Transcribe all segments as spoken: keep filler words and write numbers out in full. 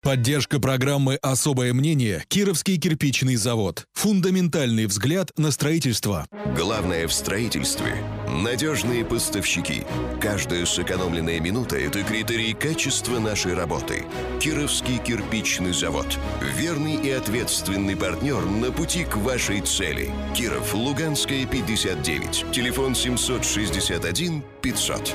Поддержка программы «Особое мнение» Кировский кирпичный завод. Фундаментальный взгляд на строительство. Главное в строительстве – надежные поставщики. Каждая сэкономленная минута – это критерий качества нашей работы. Кировский кирпичный завод. Верный и ответственный партнер на пути к вашей цели. Киров, Луганская, пятьдесят девять. Телефон семьсот шестьдесят один пятьсот.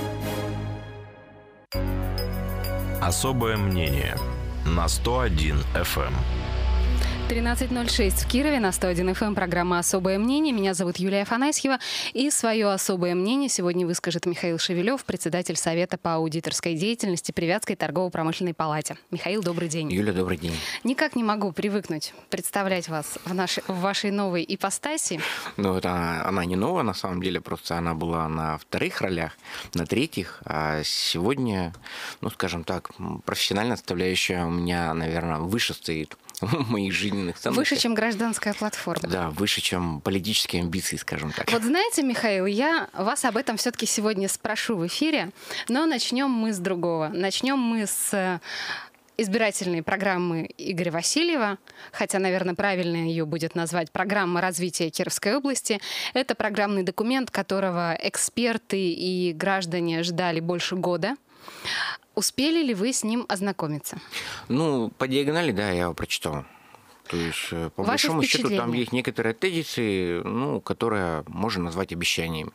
Особое мнение на сто один эф эм. тринадцать ноль шесть в Кирове, на сто один эф эм, программа «Особое мнение». Меня зовут Юлия Афанасьева. И свое особое мнение сегодня выскажет Михаил Шевелев, председатель Совета по аудиторской деятельности при Вятской торгово-промышленной палате. Михаил, добрый день. Юля, добрый день. Никак не могу привыкнуть представлять вас в, нашей, в вашей новой ипостаси. Ну, это она, она не новая, на самом деле, просто она была на вторых ролях, на третьих, а сегодня, ну, скажем так, профессиональная составляющая у меня, наверное, выше стоит моих жизненных ценностей. Выше, чем гражданская платформа. Да, выше, чем политические амбиции, скажем так. Вот знаете, Михаил, я вас об этом все-таки сегодня спрошу в эфире, но начнем мы с другого. Начнем мы с избирательной программы Игоря Васильева, хотя, наверное, правильно ее будет назвать программа развития Кировской области. Это программный документ, которого эксперты и граждане ждали больше года. Успели ли вы с ним ознакомиться? Ну, по диагонали, да, я его прочитал. То есть, по Ваши большому счету, там есть некоторые тезисы, ну, которые можно назвать обещаниями.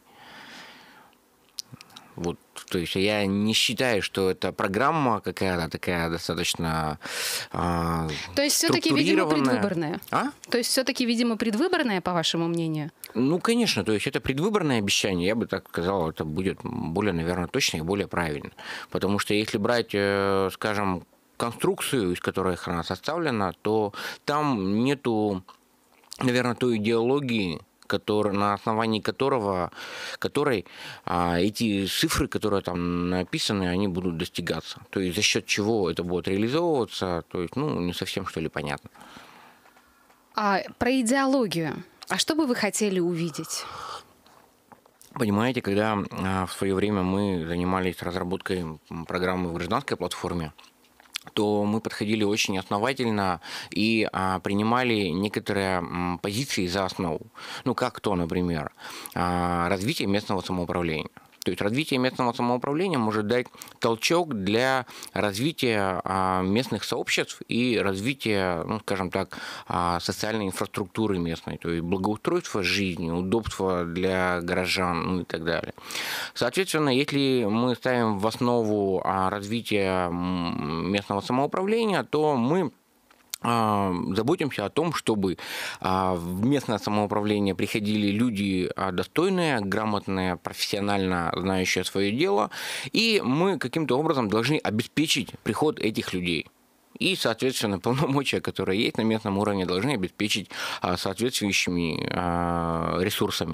Вот, то есть я не считаю, что это программа какая-то такая достаточно э, То есть все-таки, видимо, предвыборная? А? То есть все-таки, видимо, предвыборная, по вашему мнению? Ну, конечно, то есть это предвыборное обещание, я бы так сказал, это будет более, наверное, точно и более правильно. Потому что если брать, скажем, конструкцию, из которой она составлена, то там нету, наверное, той идеологии, который, на основании которого, которой а, эти цифры, которые там написаны, они будут достигаться. То есть за счет чего это будет реализовываться, то есть, ну, не совсем, что ли, понятно. А про идеологию. А что бы вы хотели увидеть? Понимаете, когда а, в свое время мы занимались разработкой программы в гражданской платформе, то мы подходили очень основательно и а, принимали некоторые м, позиции за основу. Ну, как то, например, а, развитие местного самоуправления. То есть развитие местного самоуправления может дать толчок для развития а, местных сообществ и развития, ну, скажем так, а, социальной инфраструктуры местной, то есть благоустройства жизни, удобства для горожан, ну, и так далее. Соответственно, если мы ставим в основу а, развития местного самоуправления, то мы заботимся о том, чтобы в местное самоуправление приходили люди достойные, грамотные, профессионально знающие свое дело, и мы каким-то образом должны обеспечить приход этих людей. И, соответственно, полномочия, которые есть на местном уровне, должны обеспечить соответствующими ресурсами.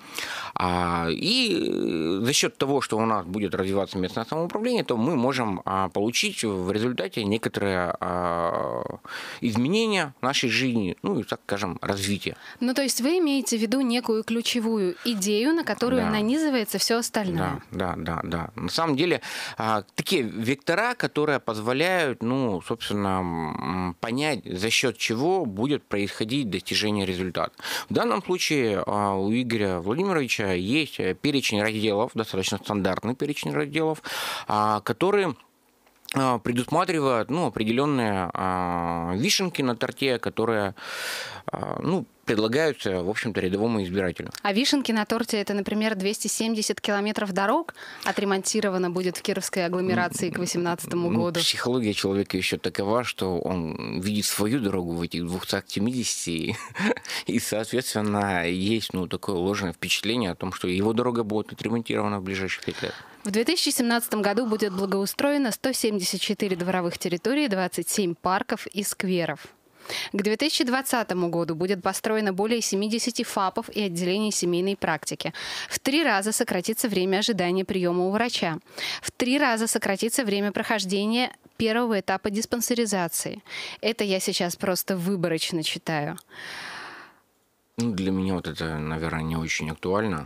И за счет того, что у нас будет развиваться местное самоуправление, то мы можем получить в результате некоторые изменения нашей жизни, ну и, так скажем, развитие. Ну, то есть вы имеете в виду некую ключевую идею, на которую да. нанизывается все остальное? Да, да, да, да. На самом деле, такие вектора, которые позволяют, ну, собственно, понять, за счет чего будет происходить достижение результата. В данном случае у Игоря Владимировича есть перечень разделов, достаточно стандартный перечень разделов, которые предусматривают, ну, определенные вишенки на торте, которые, ну, предлагаются, в общем-то, рядовому избирателю. А вишенки на торте — это, например, двести семьдесят километров дорог отремонтировано будет в Кировской агломерации к две тысячи восемнадцатому году? Ну, психология человека еще такова, что он видит свою дорогу в этих двухстах семидесяти, и, соответственно, есть, ну, такое ложное впечатление о том, что его дорога будет отремонтирована в ближайшие пять лет. В две тысячи семнадцатом году будет благоустроено сто семьдесят четыре дворовых территории, двадцать семь парков и скверов. К две тысячи двадцатому году будет построено более семидесяти ФАПов и отделений семейной практики. В три раза сократится время ожидания приема у врача. В три раза сократится время прохождения первого этапа диспансеризации. Это я сейчас просто выборочно читаю. Ну, для меня вот это, наверное, не очень актуально.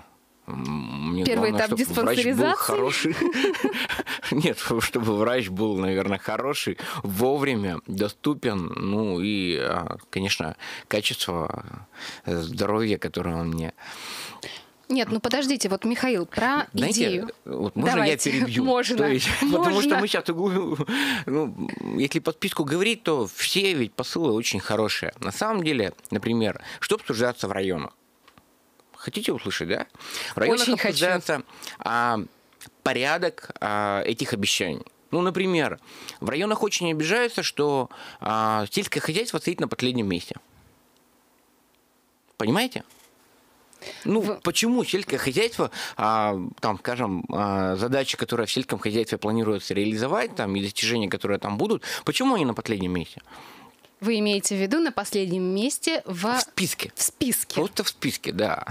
Мне Первый главное, этап чтобы врач был диспансеризации? хороший. Нет, чтобы врач был, наверное, хороший, вовремя, доступен, ну и, конечно, качество здоровья, которое он мне... Нет, ну подождите, вот, Михаил, про Знаете, идею. Вот можно Давайте. я перебью? Можно. То есть, Можно. Потому что мы сейчас, ну, если по списку говорить, то все ведь посылы очень хорошие. На самом деле, например, что обсуждается в районах? Хотите услышать, да? В районах Очень обсуждается а, порядок а, этих обещаний. Ну, например, в районах очень обижаются, что а, сельское хозяйство стоит на последнем месте. Понимаете? Ну, в... почему сельское хозяйство, а, там, скажем, а, задачи, которые в сельском хозяйстве планируется реализовать, там, и достижения, которые там будут, почему они на последнем месте? Вы имеете в виду на последнем месте в... В списке. В списке. Просто в списке, да.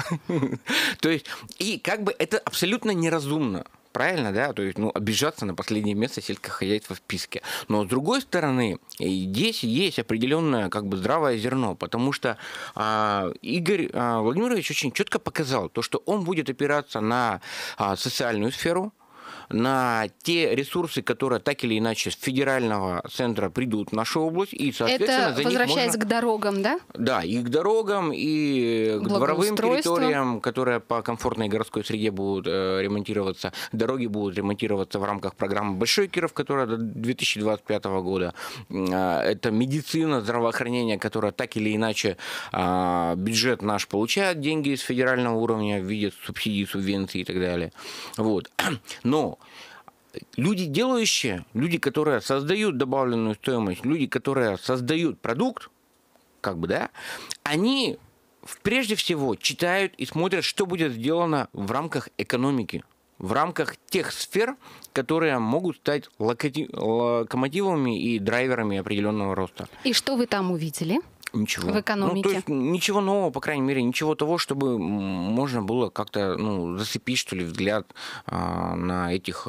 То есть, и как бы это абсолютно неразумно. Правильно, да? То есть, ну, обижаться на последнее место сельского хозяйства в списке. Но, с другой стороны, здесь есть определенное как бы здравое зерно, потому что а, Игорь а, Владимирович очень четко показал то, что он будет опираться на а, социальную сферу, на те ресурсы, которые так или иначе с федерального центра придут в нашу область, и, соответственно, это за возвращаясь них можно... к дорогам, да? Да, и к дорогам, и к дворовым территориям, которые по комфортной городской среде будут э, ремонтироваться. Дороги будут ремонтироваться в рамках программы «Большой Киров», которая до две тысячи двадцать пятого года. Э, это медицина, здравоохранение, которое так или иначе э, бюджет наш получает деньги с федерального уровня в виде субсидий, субвенций и так далее. Вот. Но люди делающие, люди, которые создают добавленную стоимость, люди, которые создают продукт, как бы, да, они прежде всего читают и смотрят, что будет сделано в рамках экономики, в рамках тех сфер, которые могут стать локомотивами и драйверами определенного роста. И что вы там увидели? Ничего. В экономике. Ну, то есть ничего нового, по крайней мере, ничего того, чтобы можно было как-то, ну, зацепить, что ли, взгляд а, на этих,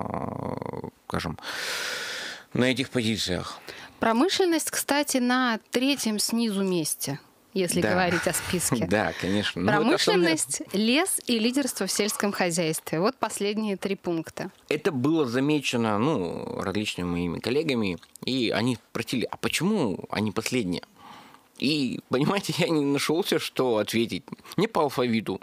а, скажем, на этих позициях. Промышленность, кстати, на третьем снизу месте, если да. говорить о списке. Да, конечно. Промышленность, это... лес и лидерство в сельском хозяйстве. Вот последние три пункта. Это было замечено, ну, различными моими коллегами, и они спросили, а почему они последние? И, понимаете, я не нашелся, что ответить. Не по алфавиту.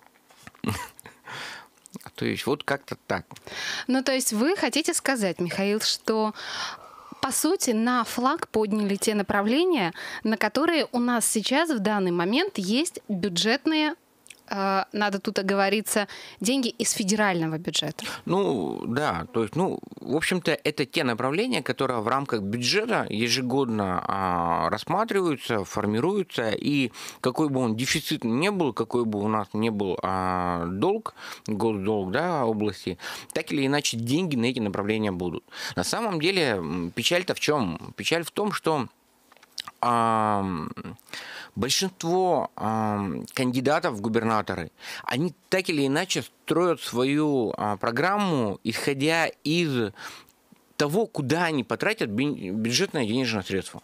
То есть вот как-то так. Ну, то есть вы хотите сказать, Михаил, что, по сути, на флаг подняли те направления, на которые у нас сейчас в данный момент есть бюджетные, э, надо тут оговориться, деньги из федерального бюджета. Ну, да, то есть, ну, в общем-то, это те направления, которые в рамках бюджета ежегодно а, рассматриваются, формируются, и какой бы он дефицит ни был, какой бы у нас ни был а, долг, госдолг, да, области, так или иначе деньги на эти направления будут. На самом деле, печаль-то в чем? Печаль в том, что а, большинство а, кандидатов в губернаторы, они так или иначе строят свою а, программу, исходя из того, куда они потратят бюджетное денежное средство.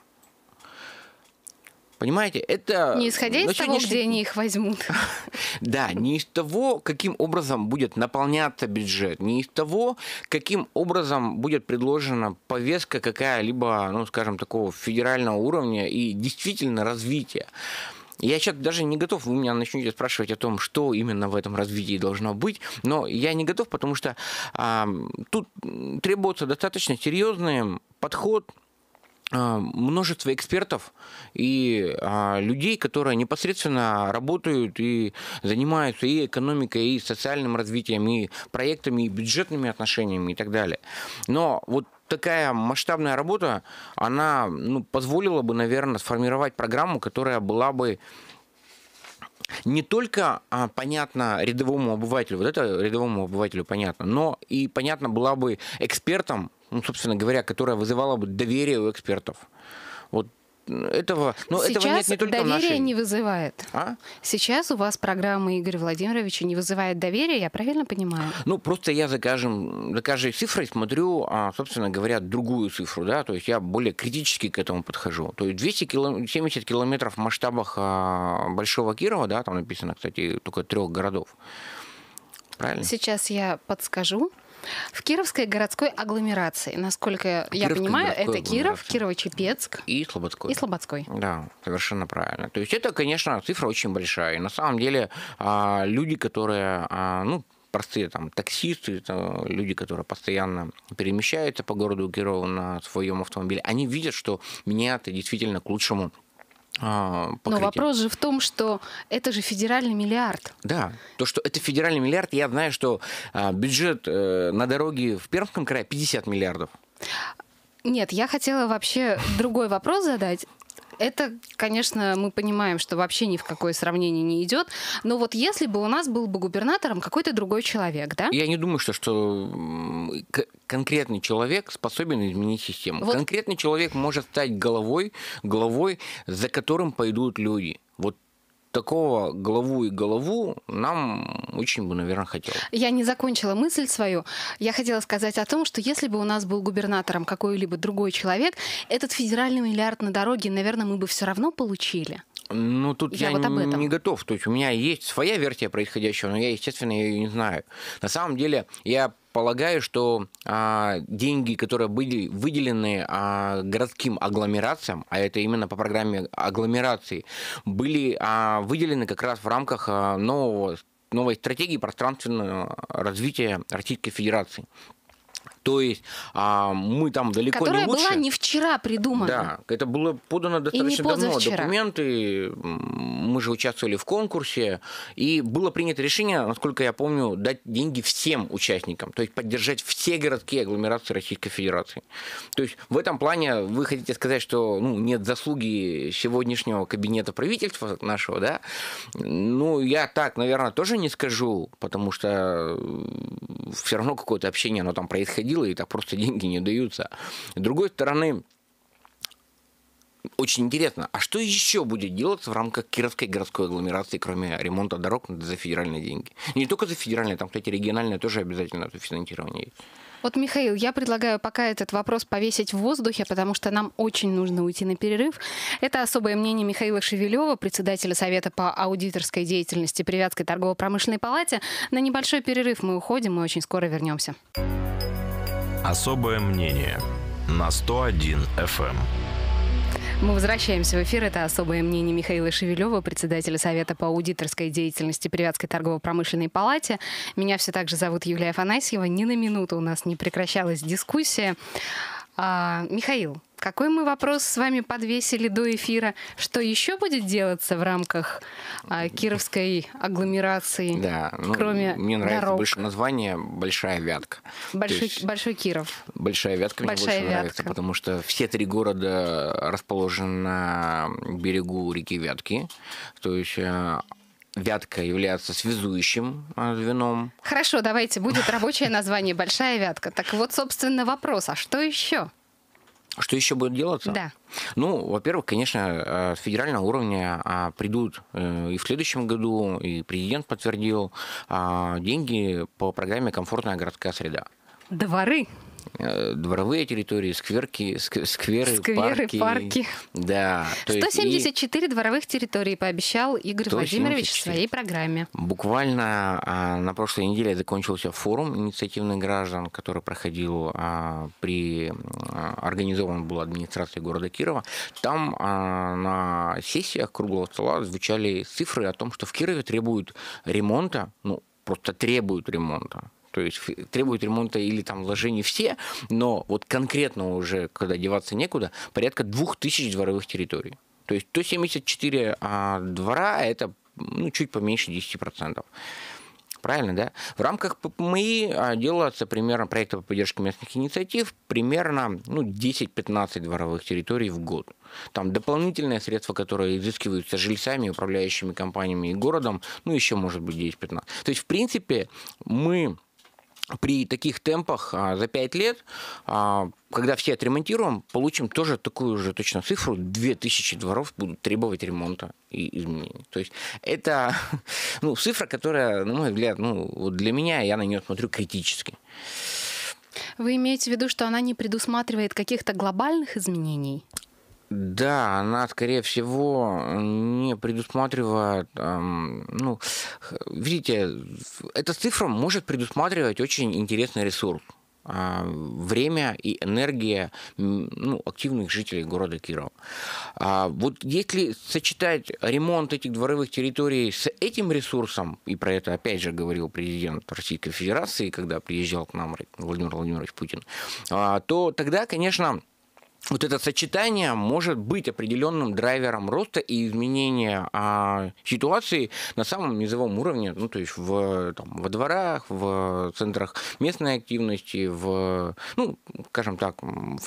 Понимаете, это... Не исходя из того, где они их возьмут. Да, не из того, каким образом будет наполняться бюджет, не из того, каким образом будет предложена повестка какая-либо, ну, скажем, такого федерального уровня и действительно развития. Я сейчас даже не готов, вы меня начнете спрашивать о том, что именно в этом развитии должно быть, но я не готов, потому что а, тут требуется достаточно серьезный подход, множество экспертов и а, людей, которые непосредственно работают и занимаются и экономикой, и социальным развитием, и проектами, и бюджетными отношениями и так далее. Но вот такая масштабная работа, она, ну, позволила бы, наверное, сформировать программу, которая была бы не только а, понятна рядовому обывателю, вот это рядовому обывателю понятно, но и понятно была бы экспертам, ну, собственно говоря, которая вызывала бы доверие у экспертов. Вот этого, но Сейчас этого нет не только в доверие нашей... не вызывает. А? Сейчас у вас программа Игоря Владимировича не вызывает доверия, я правильно понимаю? Ну, просто я за, каждым, за каждой цифрой смотрю, собственно говоря, другую цифру, да, то есть я более критически к этому подхожу. То есть двести семьдесят километров в масштабах Большого Кирова, да, там написано, кстати, только трех городов. Правильно? Сейчас я подскажу. В Кировской городской агломерации, насколько я понимаю, это Киров, Кирово-Чепецк и Слободской. И Слободской. Да, совершенно правильно. То есть это, конечно, цифра очень большая. И на самом деле люди, которые, ну, простые там таксисты, это люди, которые постоянно перемещаются по городу Кирову на своем автомобиле, они видят, что меняется действительно к лучшему. Но вопрос же в том, что это же федеральный миллиард. Да, то, что это федеральный миллиард, я знаю, что бюджет на дороги в Пермском крае пятьдесят миллиардов. Нет, я хотела вообще другой вопрос задать. Это, конечно, мы понимаем, что вообще ни в какое сравнение не идет. Но вот если бы у нас был бы губернатором какой-то другой человек, да? Я не думаю, что, что конкретный человек способен изменить систему. Вот. Конкретный человек может стать головой, головой, за которым пойдут люди. Вот такого главу и голову нам очень бы, наверное, хотелось. Я не закончила мысль свою. Я хотела сказать о том, что если бы у нас был губернатором какой-либо другой человек, этот федеральный миллиард на дороге, наверное, мы бы все равно получили. Ну, тут я, я вот не готов. То есть у меня есть своя версия происходящего, но я, естественно, ее не знаю. На самом деле, я полагаю, что а, деньги, которые были выделены а, городским агломерациям, а это именно по программе агломерации, были а, выделены как раз в рамках а, нового, новой стратегии пространственного развития Российской Федерации. То есть а, мы там далеко Которая не лучше. Которая была не вчера придумана. Да, это было подано достаточно давно. Документы, мы же участвовали в конкурсе, и было принято решение, насколько я помню, дать деньги всем участникам, то есть поддержать все городские агломерации Российской Федерации. То есть в этом плане вы хотите сказать, что ну, нет заслуги сегодняшнего кабинета правительства нашего, да? Ну, я так, наверное, тоже не скажу, потому что все равно какое-то общение, оно там происходило, и так просто деньги не даются. С другой стороны, очень интересно, а что еще будет делаться в рамках Кировской городской агломерации, кроме ремонта дорог за федеральные деньги? Не только за федеральные, там, кстати, региональные тоже обязательно финансирование есть. Вот, Михаил, я предлагаю пока этот вопрос повесить в воздухе, потому что нам очень нужно уйти на перерыв. Это особое мнение Михаила Шевелева, председателя Совета по аудиторской деятельности при Вятской торгово-промышленной палате. На небольшой перерыв мы уходим, мы очень скоро вернемся. Особое мнение на сто один эф эм. Мы возвращаемся в эфир. Это особое мнение Михаила Шевелева, председателя Совета по аудиторской деятельности при Вятской торгово-промышленной палате. Меня все так же зовут Юлия Афанасьева. Ни на минуту у нас не прекращалась дискуссия. А, Михаил, какой мы вопрос с вами подвесили до эфира? Что еще будет делаться в рамках а, Кировской агломерации, да, ну, кроме мне нравится дорог? больше название «Большая Вятка». Большой, Большой Киров. Большая Вятка Большая мне больше Вятка. нравится, потому что все три города расположены на берегу реки Вятки. То есть Вятка является связующим звеном. Хорошо, давайте, будет рабочее название «Большая Вятка». Так вот, собственно, вопрос, а что еще? Что еще будет делаться? Да. Ну, во-первых, конечно, с федерального уровня придут и в следующем году, и президент подтвердил, деньги по программе «Комфортная городская среда». Дворы. Дворовые территории, скверки, скверы, скверы парки. парки. Да. сто семьдесят четыре и... дворовых территории пообещал Игорь Владимирович в своей программе. Буквально а, на прошлой неделе закончился форум инициативных граждан, который проходил а, при... А, организован был администрацией города Кирова. Там а, на сессиях круглого стола звучали цифры о том, что в Кирове требуют ремонта, ну, просто требуют ремонта. То есть требуют ремонта или там вложений все, но вот конкретно уже, когда деваться некуда, порядка двух тысяч дворовых территорий. То есть сто семьдесят четыре а, двора – это ну, чуть поменьше десять процентов. Правильно, да? В рамках ППМИ делается примерно проекта по поддержке местных инициатив примерно ну, десять-пятнадцать дворовых территорий в год. Там дополнительные средства, которые изыскиваются жильцами, управляющими компаниями и городом, ну еще может быть десять-пятнадцать. То есть, в принципе, мы... При таких темпах за пять лет, когда все отремонтируем, получим тоже такую же точно цифру. две тысячи дворов будут требовать ремонта и изменений. То есть это ну, цифра, которая, на мой взгляд, ну, вот для меня, я на нее смотрю критически. Вы имеете в виду, что она не предусматривает каких-то глобальных изменений? Да, она, скорее всего, не предусматривает, эм, ну, видите, эта цифра может предусматривать очень интересный ресурс. Время и энергия, ну, активных жителей города Кирова. А вот если сочетать ремонт этих дворовых территорий с этим ресурсом, и про это опять же говорил президент Российской Федерации, когда приезжал к нам Владимир Владимирович Путин, то тогда, конечно, вот это сочетание может быть определенным драйвером роста и изменения а, ситуации на самом низовом уровне, ну, то есть в, там, во дворах, в центрах местной активности, в, ну, скажем так, в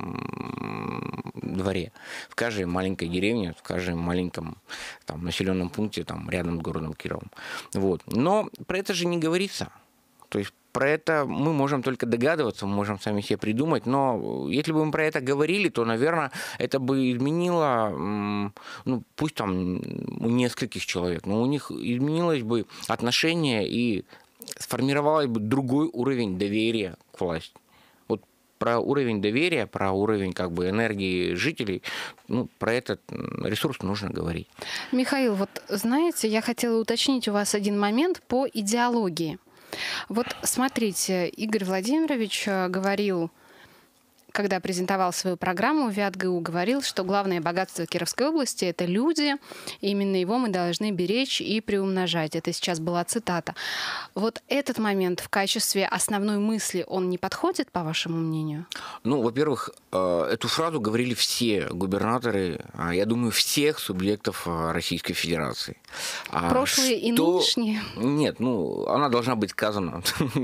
каждом дворе, в каждой маленькой деревне, в каждом маленьком там, населенном пункте там, рядом с городом Кировом. Вот. Но про это же не говорится. То есть про это мы можем только догадываться, мы можем сами себе придумать, но если бы мы про это говорили, то, наверное, это бы изменило, ну, пусть там у нескольких человек, но у них изменилось бы отношение и сформировалось бы другой уровень доверия к власти. Вот про уровень доверия, про уровень как бы энергии жителей, ну, про этот ресурс нужно говорить. Михаил, вот знаете, я хотела уточнить у вас один момент по идеологии. Вот смотрите, Игорь Владимирович говорил, когда презентовал свою программу в ВятГУ, говорил, что главное богатство Кировской области – это люди, и именно его мы должны беречь и приумножать. Это сейчас была цитата. Вот этот момент в качестве основной мысли, он не подходит, по вашему мнению? Ну, во-первых, эту фразу говорили все губернаторы, я думаю, всех субъектов Российской Федерации. Прошлые и нынешние? Нет, ну, она должна быть сказана.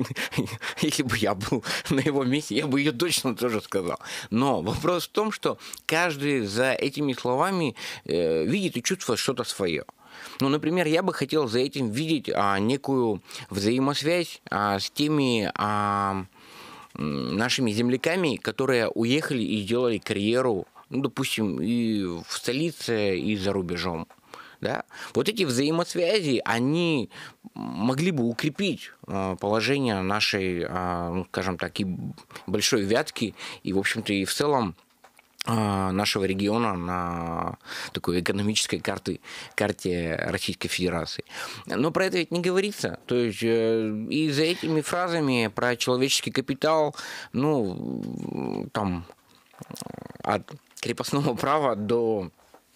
Если бы я был на его месте, я бы ее точно тоже сказал. Но вопрос в том, что каждый за этими словами э, видит и чувствует что-то свое. Ну, например, я бы хотел за этим видеть а, некую взаимосвязь а, с теми а, нашими земляками, которые уехали и сделали карьеру, ну, допустим, и в столице, и за рубежом. Да? Вот эти взаимосвязи, они могли бы укрепить положение нашей, ну, скажем так, и большой Вятки, и, в общем-то, и в целом нашего региона на такой экономической карте, карте Российской Федерации. Но про это ведь не говорится. То есть и за этими фразами про человеческий капитал, ну, там, от крепостного права до,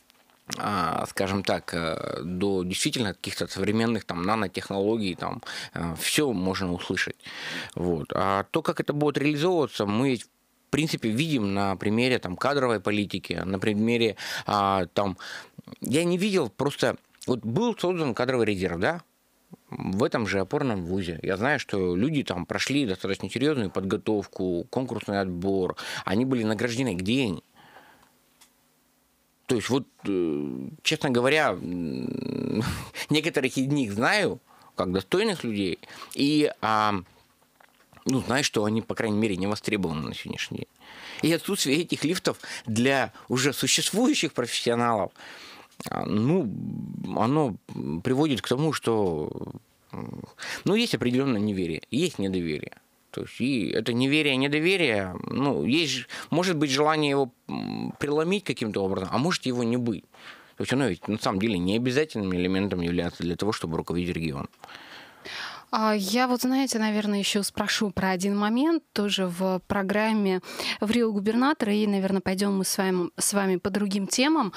скажем так, до действительно каких-то современных там нанотехнологий, там все можно услышать. Вот. А то, как это будет реализовываться, мы в принципе видим на примере там кадровой политики, на примере там, я не видел просто, вот был создан кадровый резерв, да, в этом же опорном вузе. Я знаю, что люди там прошли достаточно серьезную подготовку, конкурсный отбор, они были награждены. Где они? То есть вот, честно говоря, некоторых из них знаю, как достойных людей, и ну, знаю, что они, по крайней мере, не востребованы на сегодняшний день. И отсутствие этих лифтов для уже существующих профессионалов, ну, оно приводит к тому, что, ну, есть определенное неверие, есть недоверие. То есть, и это неверие, недоверие, ну, есть, может быть, желание его преломить каким-то образом, а может его не быть. То есть, оно ведь на самом деле не обязательным элементом является для того, чтобы руководить регионом. Я вот, знаете, наверное, еще спрошу про один момент, тоже в программе в Рио губернатора, и, наверное, пойдем мы с вами, с вами по другим темам.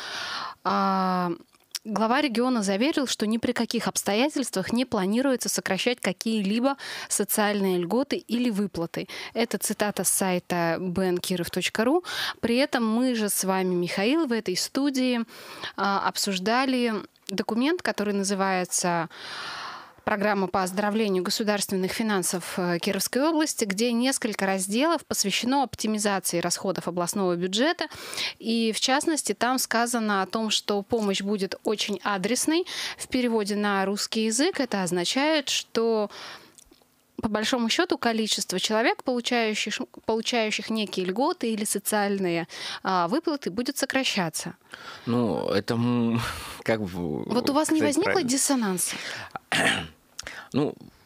Глава региона заверил, что ни при каких обстоятельствах не планируется сокращать какие-либо социальные льготы или выплаты. Это цитата с сайта би эн киров точка ру. При этом мы же с вами, Михаил, в этой студии обсуждали документ, который называется «Программа по оздоровлению государственных финансов Кировской области», где несколько разделов посвящено оптимизации расходов областного бюджета. И, в частности, там сказано о том, что помощь будет очень адресной. В переводе на русский язык это означает, что по большому счету количество человек, получающих, получающих некие льготы или социальные а, выплаты, будет сокращаться. Ну, это как бы... Вот у вас не возникло диссонанса? Ну,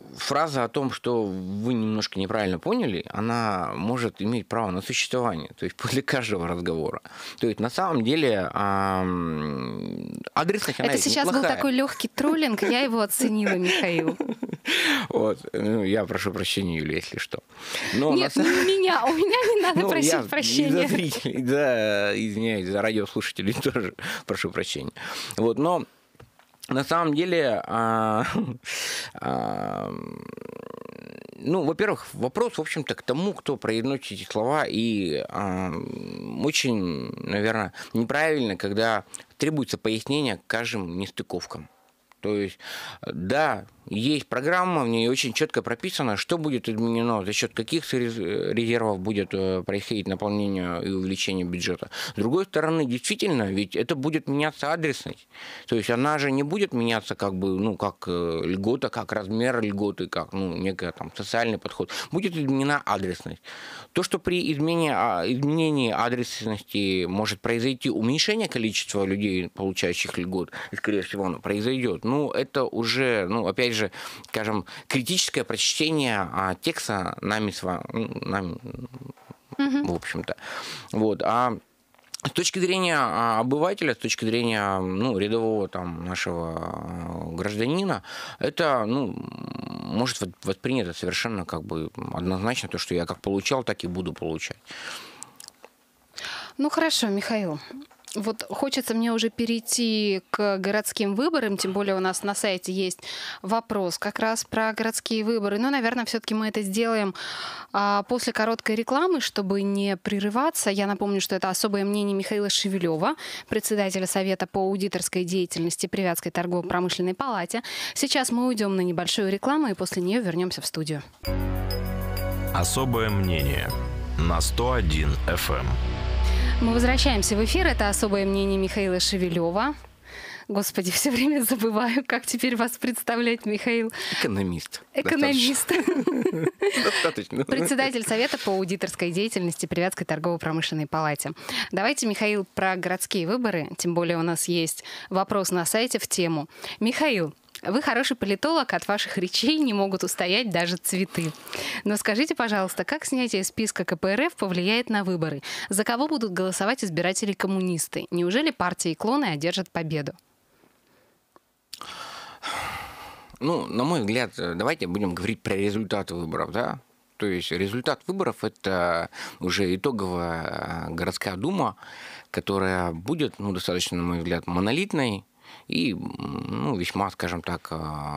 фраза о том, что вы немножко неправильно поняли, она может иметь право на существование, то есть после каждого разговора. То есть на самом деле адресность, она Это сейчас неплохая. был такой легкий троллинг, я его оценила, Михаил. Вот, ну, я прошу прощения, Юля, если что. Но Нет, на... не у меня, у меня не надо ну, просить я прощения. И за зрителей, да, извиняюсь, за радиослушателей тоже прошу прощения. Вот, но на самом деле, а, а, ну, во-первых, вопрос, в общем-то, к тому, кто произносит эти слова, и а, очень, наверное, неправильно, когда требуется пояснение к каждым нестыковкам. То есть, да, есть программа, в ней очень четко прописано, что будет изменено, за счет каких резервов будет происходить наполнение и увеличение бюджета. С другой стороны, действительно, ведь это будет меняться адресность. То есть она же не будет меняться как бы, ну, как льгота, как размер льготы, как, ну, некий там социальный подход. Будет изменена адресность. То, что при измене, изменении адресности может произойти уменьшение количества людей, получающих льгот, и, скорее всего, оно произойдет, ну, это уже, ну, опять же, скажем, критическое прочтение а, текста нами, нами mm-hmm. в общем-то. Вот. А с точки зрения обывателя, с точки зрения, ну, рядового там, нашего гражданина, это, ну, может воспринято совершенно как бы однозначно, то, что я как получал, так и буду получать. Ну, хорошо, Михаил. Вот хочется мне уже перейти к городским выборам, тем более у нас на сайте есть вопрос как раз про городские выборы. Но, наверное, все-таки мы это сделаем а, после короткой рекламы, чтобы не прерываться. Я напомню, что это особое мнение Михаила Шевелева, председателя Совета по аудиторской деятельности при Вятской торгово-промышленной палате. Сейчас мы уйдем на небольшую рекламу и после нее вернемся в студию. Особое мнение на сто один эф эм. Мы возвращаемся в эфир. Это особое мнение Михаила Шевелева. Господи, все время забываю, как теперь вас представлять, Михаил. Экономист. Экономист. Достаточно. Председатель Совета по аудиторской деятельности при Вятской торгово-промышленной палате. Давайте, Михаил, про городские выборы. Тем более у нас есть вопрос на сайте в тему. Михаил, вы хороший политолог, от ваших речей не могут устоять даже цветы. Но скажите, пожалуйста, как снятие списка ка пэ эр эф повлияет на выборы? За кого будут голосовать избиратели-коммунисты? Неужели партии клоны одержат победу? Ну, на мой взгляд, давайте будем говорить про результаты выборов, да? То есть результат выборов – это уже итоговая городская дума, которая будет, ну, достаточно, на мой взгляд, монолитной, и, ну, весьма, скажем так,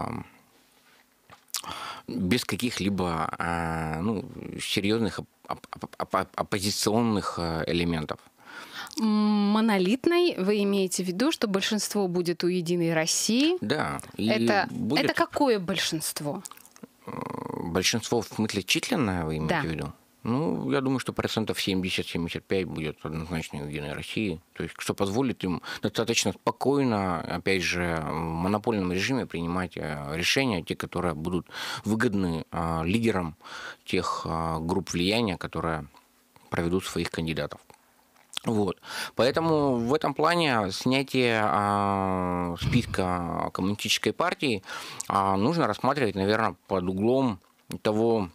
без каких-либо, ну, серьезных оппозиционных элементов. Монолитной вы имеете в виду, что большинство будет у «Единой России»? Да. Это, будет... это какое большинство? Большинство в смысле численное вы имеете да. в виду? Ну, я думаю, что процентов семьдесят-семьдесят пять будет однозначно в «Единой России». То есть, что позволит им достаточно спокойно, опять же, в монопольном режиме принимать решения, те, которые будут выгодны лидерам тех групп влияния, которые проведут своих кандидатов. Вот. Поэтому в этом плане снятие а, списка коммунистической партии а, нужно рассматривать, наверное, под углом того,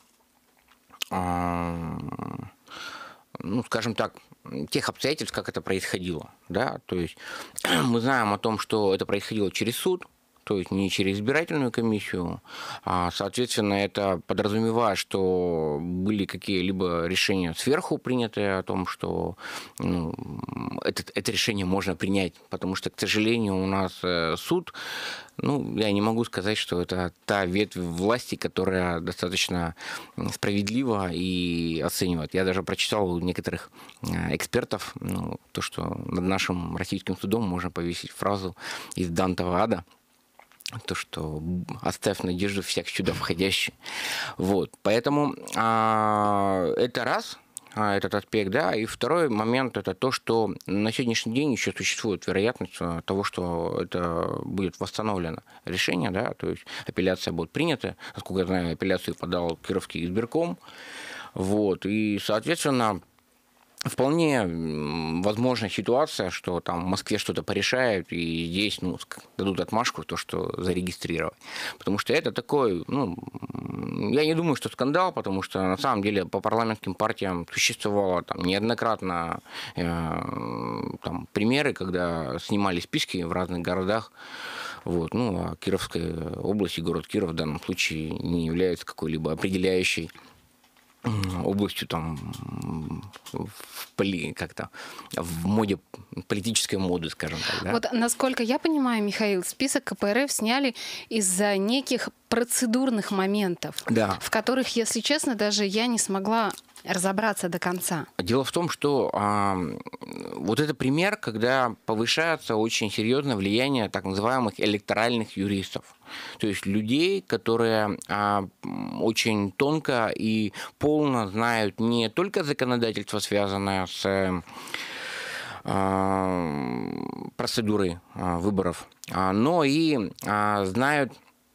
а, ну, скажем так, тех обстоятельств, как это происходило. Да? То есть мы знаем о том, что это происходило через суд, то есть не через избирательную комиссию. Соответственно, это подразумевает, что были какие-либо решения сверху принятые о том, что, ну, это, это решение можно принять, потому что, к сожалению, у нас суд, ну, я не могу сказать, что это та ветвь власти, которая достаточно справедлива и оценивает. Я даже прочитал у некоторых экспертов, ну, то, что над нашим российским судом можно повесить фразу из Дантова ада, то, что оставь надежду всяк сюда входящий. Вот. Поэтому а, это раз, а, этот аспект, да. И второй момент – это то, что на сегодняшний день еще существует вероятность того, что это будет восстановлено решение, да, то есть апелляция будет принята. Насколько я знаю, апелляцию подал Кировский избирком. Вот. И, соответственно, Вполне возможна ситуация, что там в Москве что-то порешают, и здесь ну, дадут отмашку то, что зарегистрировать. Потому что это такой, ну, я не думаю, что скандал, потому что на самом деле по парламентским партиям существовало там неоднократно э, там, примеры, когда снимали списки в разных городах. Вот. Ну, а Кировская область и город Киров в данном случае не являются какой-либо определяющей областью там в, поли, как-то, в моде, политической моды, скажем так. Да? Вот насколько я понимаю, Михаил, список ка пэ эр эф сняли из-за неких процедурных моментов, да. в которых, если честно, даже я не смогла разобраться до конца. Дело в том, что а, вот это пример, когда повышается очень серьезное влияние так называемых электоральных юристов. То есть людей, которые а, очень тонко и полно знают не только законодательство, связанное с а, процедурой а, выборов, а, но и а, знают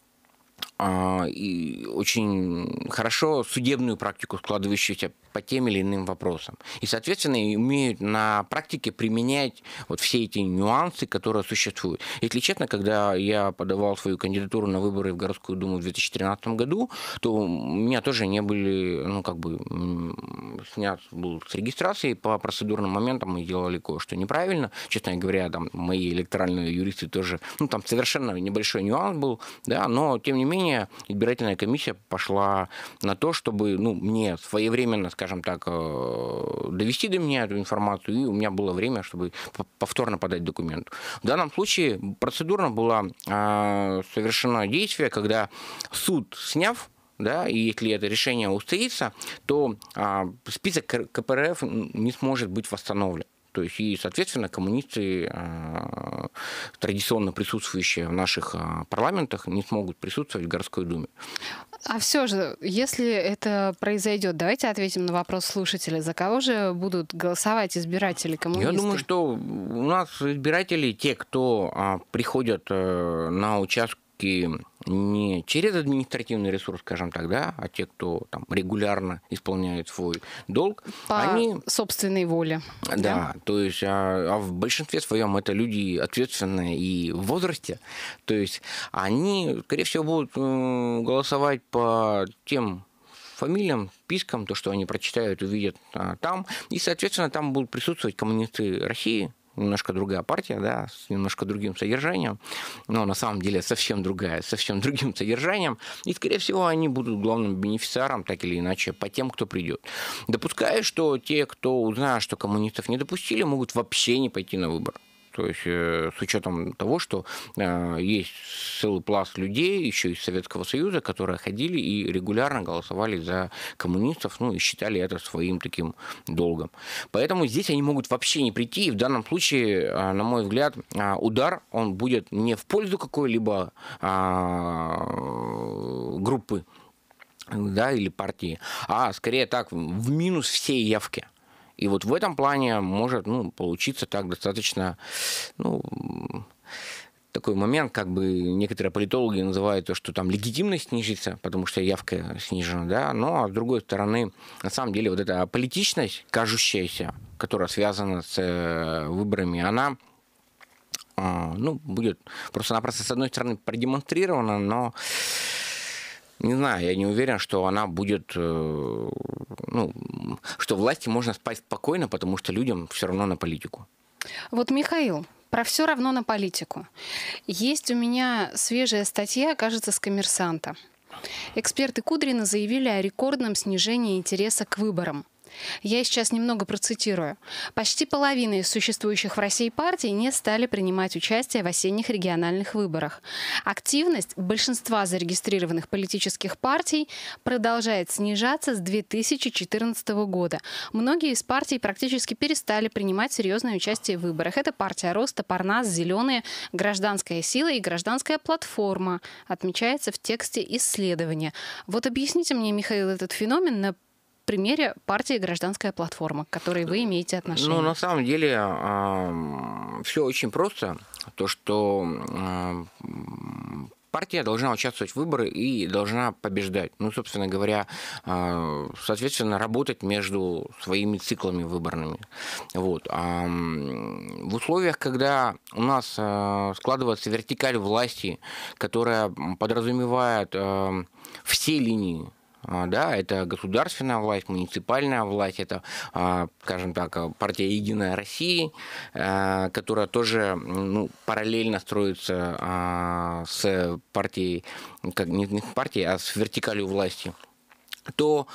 а, и очень хорошо судебную практику, складывающуюся по тем или иным вопросам. И, соответственно, умеют на практике применять вот все эти нюансы, которые существуют. Если честно, когда я подавал свою кандидатуру на выборы в городскую думу в две тысячи тринадцатом году, то у меня тоже не были, ну, как бы, снят был с регистрации по процедурным моментам, мы делали кое-что неправильно. Честно говоря, там мои электоральные юристы тоже, ну, там совершенно небольшой нюанс был, да, но, тем не менее, избирательная комиссия пошла на то, чтобы, ну, мне своевременно, скажем, скажем так, довести до меня эту информацию, и у меня было время, чтобы повторно подать документ. В данном случае процедурно было совершено действие, когда суд, сняв, да, и если это решение устоится, то список ка пэ эр эф не сможет быть восстановлен. То есть, и, соответственно, коммунисты, традиционно присутствующие в наших парламентах, не смогут присутствовать в городской думе. А все же, если это произойдет, давайте ответим на вопрос слушателя. За кого же будут голосовать избиратели, коммунисты? Я думаю, что у нас избиратели, те, кто приходят на участки не через административный ресурс, скажем так, да, а те, кто там регулярно исполняет свой долг, по они... собственной воле. Да, да? То есть, а, а в большинстве своем это люди ответственные и в возрасте, то есть они, скорее всего, будут э, голосовать по тем фамилиям, спискам, то, что они прочитают, увидят а, там, и, соответственно, там будут присутствовать коммунисты России, немножко другая партия, да, с немножко другим содержанием, но на самом деле совсем другая, совсем другим содержанием, и, скорее всего, они будут главным бенефициаром, так или иначе, по тем, кто придет. Допускаю, что те, кто узнает, что коммунистов не допустили, могут вообще не пойти на выборы. То есть с учетом того, что есть целый пласт людей, еще из Советского Союза, которые ходили и регулярно голосовали за коммунистов, ну и считали это своим таким долгом. Поэтому здесь они могут вообще не прийти, и в данном случае, на мой взгляд, удар, он будет не в пользу какой-либо группы, да, или партии, а скорее так, в минус всей явки. И вот в этом плане может, ну, получиться так достаточно, ну, такой момент, как бы некоторые политологи называют то, что там легитимность снижится, потому что явка снижена, да, но, а с другой стороны, на самом деле, вот эта политичность, кажущаяся, которая связана с выборами, она, ну, будет просто-напросто, с одной стороны, продемонстрирована, но... Не знаю, я не уверен, что она будет, ну, что власти можно спать спокойно, потому что людям все равно на политику. Вот, Михаил, про все равно на политику. Есть у меня свежая статья, кажется, с «Коммерсанта». Эксперты Кудрина заявили о рекордном снижении интереса к выборам. Я сейчас немного процитирую. Почти половина из существующих в России партий не стали принимать участие в осенних региональных выборах. Активность большинства зарегистрированных политических партий продолжает снижаться с две тысячи четырнадцатого года. Многие из партий практически перестали принимать серьезное участие в выборах. Это партия Роста, Парнас, Зеленые, Гражданская сила и Гражданская платформа, отмечается в тексте исследования. Вот объясните мне, Михаил, этот феномен на примере партии «Гражданская платформа», к которой вы имеете отношение? Ну, на самом деле, э, все очень просто. То, что э, партия должна участвовать в выборы и должна побеждать. Ну, собственно говоря, соответственно, работать между своими циклами выборными. Вот. А в условиях, когда у нас складывается вертикаль власти, которая подразумевает все линии, да, это государственная власть, муниципальная власть, это, скажем так, партия «Единая Россия», которая тоже, ну, параллельно строится с партией, как не с партией, а с вертикалью власти, то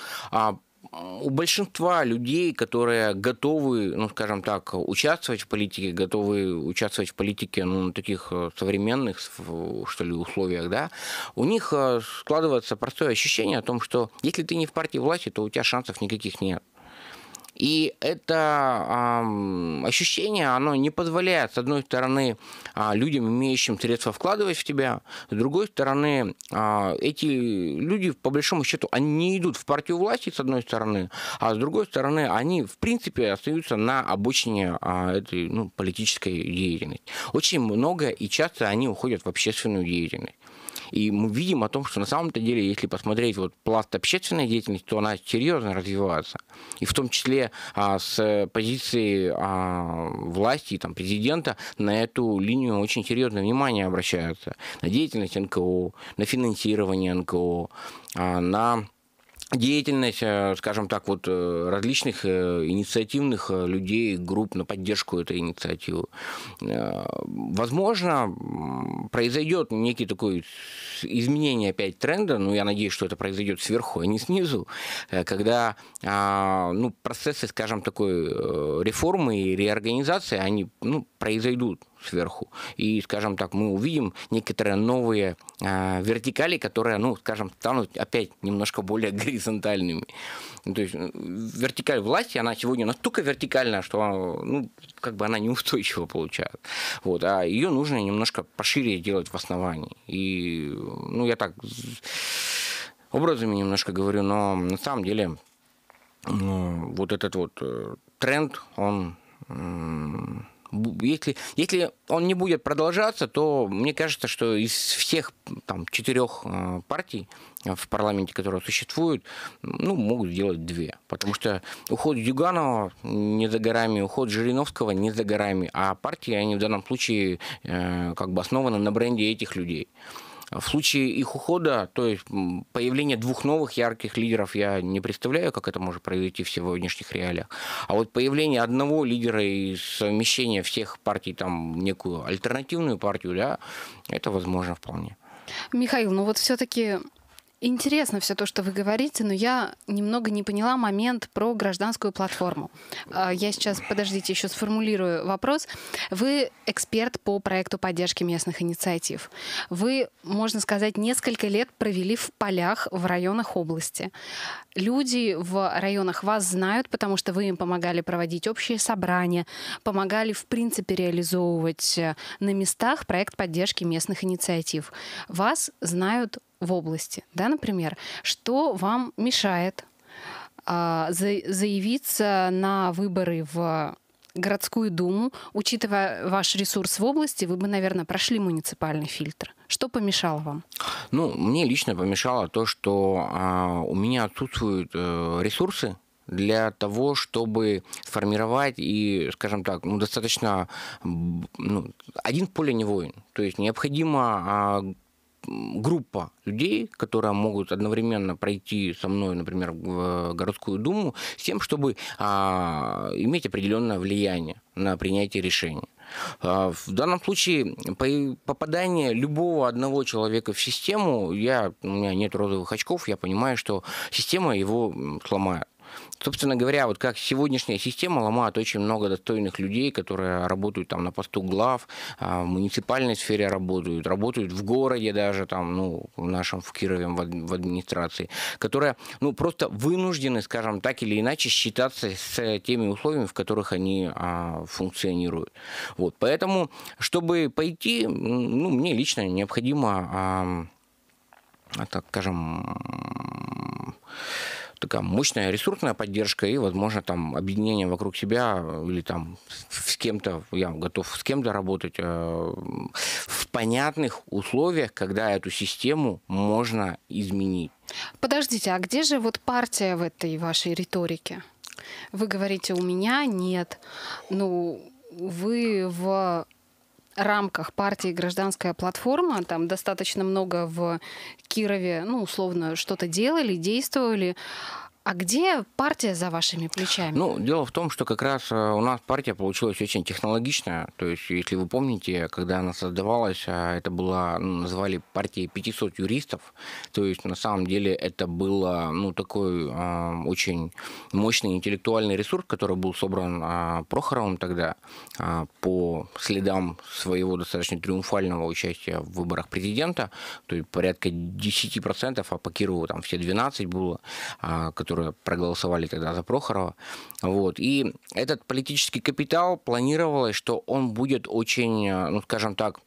у большинства людей, которые готовы, ну, скажем так, участвовать в политике, готовы участвовать в политике, ну, на таких современных, что ли, условиях, да, у них складывается простое ощущение о том, что если ты не в партии власти, то у тебя шансов никаких нет. И это э, ощущение, оно не позволяет, с одной стороны, э, людям, имеющим средства, вкладывать в тебя, с другой стороны, э, эти люди, по большому счету, они не идут в партию власти, с одной стороны, а с другой стороны, они, в принципе, остаются на обочине э, этой, ну, политической деятельности. Очень много и часто они уходят в общественную деятельность. И мы видим о том, что на самом-то деле, если посмотреть вот пласт общественной деятельности, то она серьезно развивается. И в том числе а, с позиции а, власти, там, президента, на эту линию очень серьезное внимание обращаются. На деятельность эн ка о, на финансирование эн ка о, а, на деятельность, скажем так, вот различных инициативных людей, групп на поддержку этой инициативы. Возможно, произойдет некий такой изменение опять тренда, но я надеюсь, что это произойдет сверху, а не снизу, когда, ну, процессы, скажем, такой реформы и реорганизации, они, ну, произойдут сверху. И, скажем так, мы увидим некоторые новые э, вертикали, которые, ну, скажем, станут опять немножко более горизонтальными. То есть вертикаль власти, она сегодня настолько вертикальная, что, ну, как бы она неустойчиво получается. Вот. А ее нужно немножко пошире делать в основании. И, ну, я так образами немножко говорю, но на самом деле ну, вот этот вот тренд, он... Если, если он не будет продолжаться, то мне кажется, что из всех там, четырех партий в парламенте, которые существуют, ну, могут сделать две. Потому что уход Зюганова не за горами, уход Жириновского не за горами, а партии, они в данном случае э, как бы основаны на бренде этих людей. В случае их ухода, то есть появление двух новых ярких лидеров, я не представляю, как это может произойти в сегодняшних реалиях. А вот появление одного лидера и совмещение всех партий там, в некую альтернативную партию, да, это возможно вполне. Михаил, ну вот все-таки интересно все то, что вы говорите, но я немного не поняла момент про гражданскую платформу. Я сейчас, подождите, еще сформулирую вопрос. Вы эксперт по проекту поддержки местных инициатив. Вы, можно сказать, несколько лет провели в полях в районах области. Люди в районах вас знают, потому что вы им помогали проводить общие собрания, помогали, в принципе, реализовывать на местах проект поддержки местных инициатив. Вас знают в области, да, например, что вам мешает а, за, заявиться на выборы в городскую думу, учитывая ваш ресурс в области, вы бы, наверное, прошли муниципальный фильтр. Что помешало вам? Ну, мне лично помешало то, что а, у меня отсутствуют а, ресурсы для того, чтобы сформировать и, скажем так, ну, достаточно ну, один в поле не воин. То есть необходимо а, группа людей, которые могут одновременно пройти со мной, например, в городскую думу, с тем, чтобы а, иметь определенное влияние на принятие решений. А, в данном случае попадание любого одного человека в систему, я, у меня нет розовых очков, я понимаю, что система его сломает. Собственно говоря, вот как сегодняшняя система ломает очень много достойных людей, которые работают там на посту глав, в муниципальной сфере работают, работают в городе даже, там, ну, в нашем, в Кирове, в администрации, которые, ну, просто вынуждены, скажем, так или иначе считаться с теми условиями, в которых они а, функционируют. Вот, поэтому, чтобы пойти, ну, мне лично необходимо, а, так скажем, такая мощная ресурсная поддержка и, возможно, там объединение вокруг себя или там с кем-то, я готов с кем-то работать в в понятных условиях, когда эту систему можно изменить. Подождите, а где же вот партия в этой вашей риторике? Вы говорите, у меня нет. Ну, вы в рамках партии «Гражданская платформа», там достаточно много в Кирове, ну, условно, что-то делали, действовали. А где партия за вашими плечами? Ну, дело в том, что как раз у нас партия получилась очень технологичная. То есть, если вы помните, когда она создавалась, это была, ну, называли партией пятисот юристов. То есть, на самом деле, это был, ну, такой э, очень мощный интеллектуальный ресурс, который был собран э, Прохоровым тогда э, по следам своего достаточно триумфального участия в выборах президента. То есть, порядка десять процентов, а по Кирову там все двенадцать было, э, которые проголосовали тогда за Прохорова. Вот. И этот политический капитал планировалось, что он будет очень, ну, скажем так,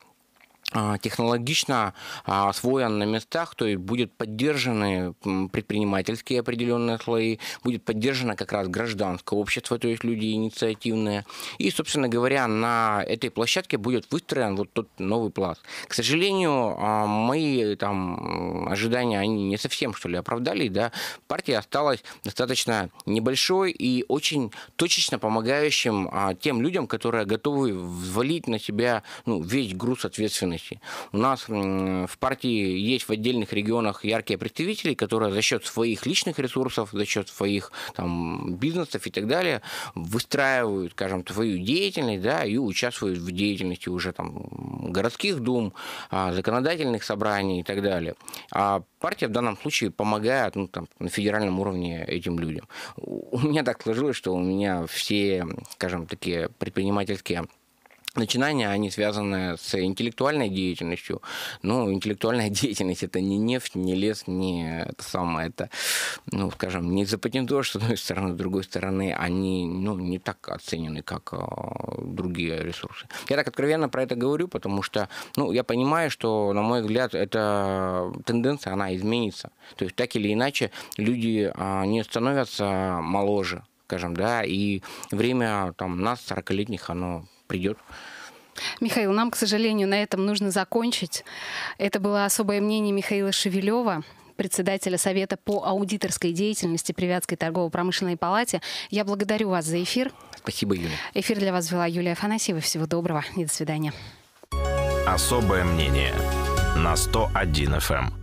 технологично освоен на местах, то есть будет поддержаны предпринимательские определенные слои, будет поддержано как раз гражданское общество, то есть люди инициативные. И, собственно говоря, на этой площадке будет выстроен вот тот новый пласт. К сожалению, мои там ожидания, они не совсем, что ли, оправдались, да. Партия осталась достаточно небольшой и очень точечно помогающим тем людям, которые готовы взвалить на себя, ну, весь груз ответственности. У нас в партии есть в отдельных регионах яркие представители, которые за счет своих личных ресурсов, за счет своих там бизнесов и так далее выстраивают, скажем, свою деятельность, да, и участвуют в деятельности уже там городских дум, законодательных собраний и так далее. А партия в данном случае помогает, ну, там, на федеральном уровне этим людям. У меня так сложилось, что у меня все, скажем, такие предпринимательские начинания, они связаны с интеллектуальной деятельностью. Но интеллектуальная деятельность — это не нефть, не лес, не это самое, это, ну, скажем, не запатентовано, с одной стороны, с другой стороны, они, ну, не так оценены, как э, другие ресурсы. Я так откровенно про это говорю, потому что, ну, я понимаю, что, на мой взгляд, эта тенденция, она изменится. То есть, так или иначе, люди э, не становятся моложе, скажем, да, и время там нас, сорокалетних, оно придет. Михаил, нам, к сожалению, на этом нужно закончить. Это было особое мнение Михаила Шевелева, председателя Совета по аудиторской деятельности при Вятской торгово-промышленной палате. Я благодарю вас за эфир. Спасибо, Юля. Эфир для вас вела Юлия Афанасьева. Всего доброго и до свидания. Особое мнение на сто один эф эм.